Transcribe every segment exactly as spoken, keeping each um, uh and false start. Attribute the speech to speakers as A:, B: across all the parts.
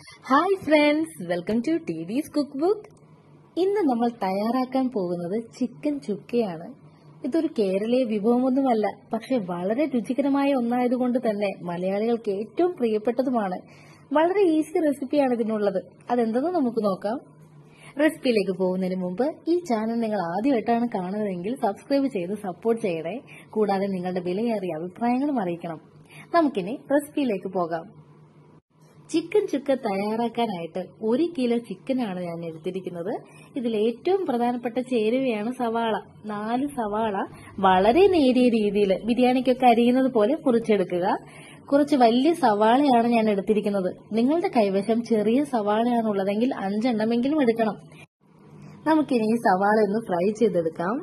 A: Hi friends, welcome to T D's cook book. ഇന്ന് നമ്മൾ തയ്യാറാക്കാൻ പോകുന്നത് ചിക്കൻ ചുക്കയാണ്. ഇതൊരു കേരളീയ വിഭവമൊന്നുമല്ല, പക്ഷെ വളരെ രുചികരമായ ഒന്നായതുകൊണ്ട് തന്നെ മലയാളികൾക്ക് ഏറ്റവും പ്രിയപ്പെട്ടതുമാണ്. വളരെ ഈസി റെസിപ്പിയാണ് ഇതിനുള്ളത്. അതെന്തെന്ന് നമുക്ക് നോക്കാം. റെസിപ്പിയിലേക്ക് പോകുന്നതിന് മുമ്പ് ഈ ചാനൽ നിങ്ങൾ ആദ്യമായിട്ടാണ് കാണുന്നതെങ്കിൽ സബ്സ്ക്രൈബ് ചെയ്ത് സപ്പോർട്ട് ചെയ്യണേ. കൂടാതെ നിങ്ങളുടെ വിലയേറിയ അഭിപ്രായങ്ങളും അറിയിക്കണം. നമുക്കിനി റെസിപ്പിയിലേക്ക് പോകാം. ചിക്കൻ ചുക്ക തയ്യാറാക്കാനായിട്ട് ഒരു കിലോ ചിക്കനാണ് ഞാൻ എടുത്തിരിക്കുന്നത്. ഇതിൽ ഏറ്റവും പ്രധാനപ്പെട്ട ചേരുവയാണ് സവാള. നാല് സവാള വളരെ നേരിയ രീതിയിൽ ബിരിയാണിക്കൊക്കെ അരിയുന്നത് പോലെ മുറിച്ചെടുക്കുക. കുറച്ച് വലിയ സവാളയാണ് ഞാൻ എടുത്തിരിക്കുന്നത്. നിങ്ങളുടെ കൈവശം ചെറിയ സവാളയാണുള്ളതെങ്കിൽ അഞ്ചെണ്ണമെങ്കിലും എടുക്കണം. നമുക്കിനി ഈ സവാള ഒന്ന് ഫ്രൈ ചെയ്തെടുക്കാം.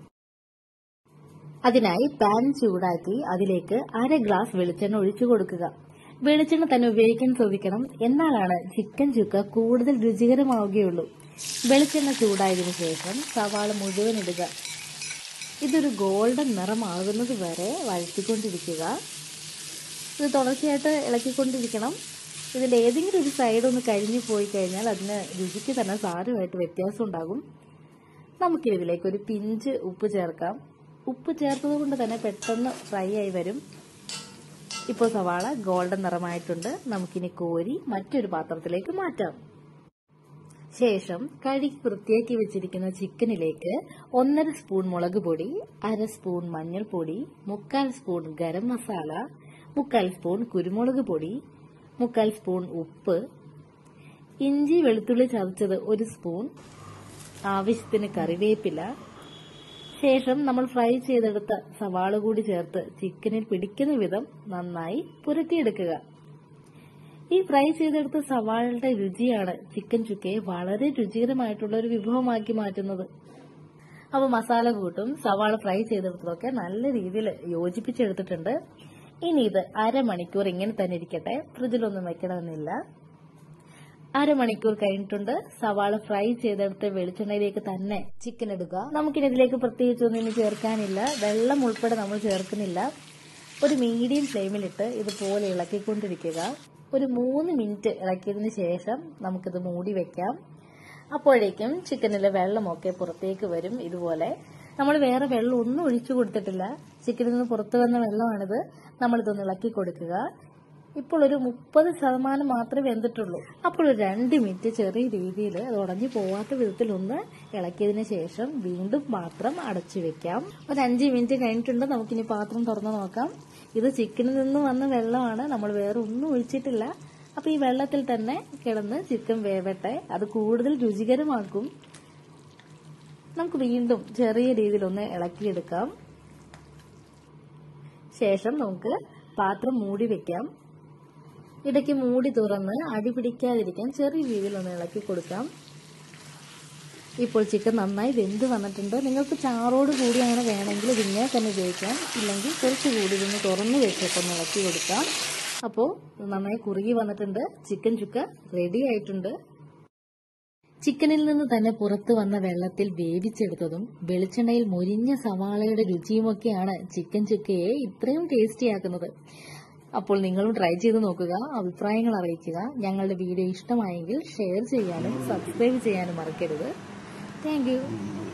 A: അതിനായി പാൻ ചൂടാക്കി അതിലേക്ക് അര ഗ്ലാസ് വെളിച്ചെണ്ണ ഒഴിച്ചു കൊടുക്കുക. വെളിച്ചെണ്ണ തന്നെ ഉപയോഗിക്കാൻ ശ്രദ്ധിക്കണം, എന്നാലാണ് ചിക്കൻ ചുക്ക കൂടുതൽ രുചികരമാവുകയുള്ളൂ. വെളിച്ചെണ്ണ ചൂടായതിനു ശേഷം സവാള മുഴുവൻ ഇടുക. ഇതൊരു ഗോൾഡൻ നിറമാകുന്നത് വരെ വഴറ്റിക്കൊണ്ടിരിക്കുക. ഇത് തുടർച്ചയായിട്ട് ഇളക്കിക്കൊണ്ടിരിക്കണം. ഇതിന്റെ ഏതെങ്കിലും ഒരു സൈഡ് ഒന്ന് കരിഞ്ഞു പോയി കഴിഞ്ഞാൽ അതിന് രുചിക്ക് തന്നെ സാരമായിട്ട് വ്യത്യാസം ഉണ്ടാകും. നമുക്കിതിലേക്ക് ഒരു പിഞ്ച് ഉപ്പ് ചേർക്കാം. ഉപ്പ് ചേർത്തത് കൊണ്ട് തന്നെ പെട്ടെന്ന് ഫ്രൈ ആയി വരും. ഇപ്പോൾ സവാള ഗോൾഡൻ നിറമായിട്ടുണ്ട്. നമുക്കിനി കോരി മറ്റൊരു പാത്രത്തിലേക്ക് മാറ്റാം. ശേഷം കഴുകി വൃത്തിയാക്കി വെച്ചിരിക്കുന്ന ചിക്കനിലേക്ക് ഒന്നര സ്പൂൺ മുളക് പൊടി, അര സ്പൂൺ മഞ്ഞൾപ്പൊടി, മുക്കാൽ സ്പൂൺ ഗരം മസാല, മുക്കാൽ സ്പൂൺ കുരുമുളക് പൊടി, മുക്കാൽ സ്പൂൺ ഉപ്പ്, ഇഞ്ചി വെളുത്തുള്ളി ചതച്ചത് ഒരു സ്പൂൺ, ആവശ്യത്തിന് കറിവേപ്പില, ശേഷം നമ്മൾ ഫ്രൈ ചെയ്തെടുത്ത സവാള കൂടി ചേർത്ത് ചിക്കനിൽ പിടിക്കുന്ന വിധം നന്നായി പുരട്ടിയെടുക്കുക. ഈ ഫ്രൈ ചെയ്തെടുത്ത സവാളയുടെ രുചിയാണ് ചിക്കൻ ചുക്കയെ വളരെ രുചികരമായിട്ടുള്ള ഒരു വിഭവമാക്കി മാറ്റുന്നത്. അപ്പൊ മസാല കൂട്ടും സവാള ഫ്രൈ ചെയ്തെടുത്തതൊക്കെ നല്ല രീതിയിൽ യോജിപ്പിച്ചെടുത്തിട്ടുണ്ട്. ഇനി ഇത് അരമണിക്കൂർ ഇങ്ങനെ തന്നെ ഇരിക്കട്ടെ, ഫ്രിഡ്ജിലൊന്നും വെക്കണമെന്നില്ല. അരമണിക്കൂർ കഴിഞ്ഞിട്ടുണ്ട്. സവാള ഫ്രൈ ചെയ്തെടുത്ത് വെളിച്ചെണ്ണയിലേക്ക് തന്നെ ചിക്കൻ ഇടുക. നമുക്കിനി ഇതിലേക്ക് പ്രത്യേകിച്ചൊന്നും ഇനി ചേർക്കാനില്ല. വെള്ളം ഉൾപ്പെടെ നമ്മൾ ചേർക്കുന്നില്ല. ഒരു മീഡിയം ഫ്ലെയിമിലിട്ട് ഇതുപോലെ ഇളക്കിക്കൊണ്ടിരിക്കുക. ഒരു മൂന്ന് മിനിറ്റ് ഇളക്കിയതിന് ശേഷം നമുക്കിത് മൂടി വെക്കാം. അപ്പോഴേക്കും ചിക്കനിലെ വെള്ളമൊക്കെ പുറത്തേക്ക് വരും. ഇതുപോലെ നമ്മൾ വേറെ വെള്ളം ഒന്നും ഒഴിച്ചു കൊടുത്തിട്ടില്ല. ചിക്കനിൽ നിന്ന് പുറത്തു വന്ന വെള്ളമാണിത്. നമ്മളിതൊന്ന് ഇളക്കി കൊടുക്കുക. ഇപ്പോൾ ഒരു മുപ്പത് ശതമാനം മാത്രമേ വെന്തിട്ടുള്ളൂ. അപ്പോൾ ഒരു രണ്ട് മിനിറ്റ് ചെറിയ രീതിയിൽ അത് ഉടഞ്ഞു പോവാത്ത വിധത്തിൽ ഒന്ന് ഇളക്കിയതിന് ശേഷം വീണ്ടും പാത്രം അടച്ചു വെക്കാം. ഒരു അഞ്ച് മിനിറ്റ് കഴിഞ്ഞിട്ടുണ്ട്. നമുക്കിനി പാത്രം തുറന്നു നോക്കാം. ഇത് ചിക്കനിൽ നിന്ന് വന്ന വെള്ളമാണ്, നമ്മൾ വേറെ ഒന്നും ഒഴിച്ചിട്ടില്ല. അപ്പൊ ഈ വെള്ളത്തിൽ തന്നെ കിടന്ന് ചിക്കൻ വേവട്ടെ, അത് കൂടുതൽ രുചികരമാക്കും. നമുക്ക് വീണ്ടും ചെറിയ രീതിയിൽ ഒന്ന് ഇളക്കിയെടുക്കാം. ശേഷം നമുക്ക് പാത്രം മൂടി വെക്കാം. ഇടയ്ക്ക് മൂടി തുറന്ന് അടി പിടിക്കാതിരിക്കാൻ ചെറിയ രീതിയിൽ ഒന്ന് ഇളക്കി കൊടുക്കാം. ഇപ്പോൾ ചിക്കൻ നന്നായി വെന്ത് വന്നിട്ടുണ്ട്. നിങ്ങൾക്ക് ചാറോട് കൂടി അങ്ങനെ വേണമെങ്കിൽ ഇതിങ്ങനെ തന്നെ ഉപയോഗിക്കാം. ഇല്ലെങ്കിൽ കുറച്ചുകൂടി ഇതൊന്ന് തുറന്ന് വെച്ചിട്ടൊന്ന് ഇളക്കി കൊടുക്കാം. അപ്പോൾ നന്നായി കുറുകി വന്നിട്ടുണ്ട്. ചിക്കൻ ചുക്ക റെഡി ആയിട്ടുണ്ട്. ചിക്കനിൽ നിന്ന് തന്നെ പുറത്തു വന്ന വെള്ളത്തിൽ വേവിച്ചെടുത്തതും വെളിച്ചെണ്ണയിൽ മൊരിഞ്ഞ സവാളയുടെ രുചിയുമൊക്കെയാണ് ചിക്കൻ ചുക്കയെ ഇത്രയും ടേസ്റ്റിയാക്കുന്നത്. അപ്പോൾ നിങ്ങളും ട്രൈ ചെയ്ത് നോക്കുക, അഭിപ്രായങ്ങൾ അറിയിക്കുക. ഞങ്ങളുടെ വീഡിയോ ഇഷ്ടമായെങ്കിൽ ഷെയർ ചെയ്യാനും സബ്സ്ക്രൈബ് ചെയ്യാനും മറക്കരുത്. Thank U.